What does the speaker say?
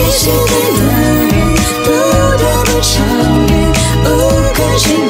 现在的人不得不超越，不可轻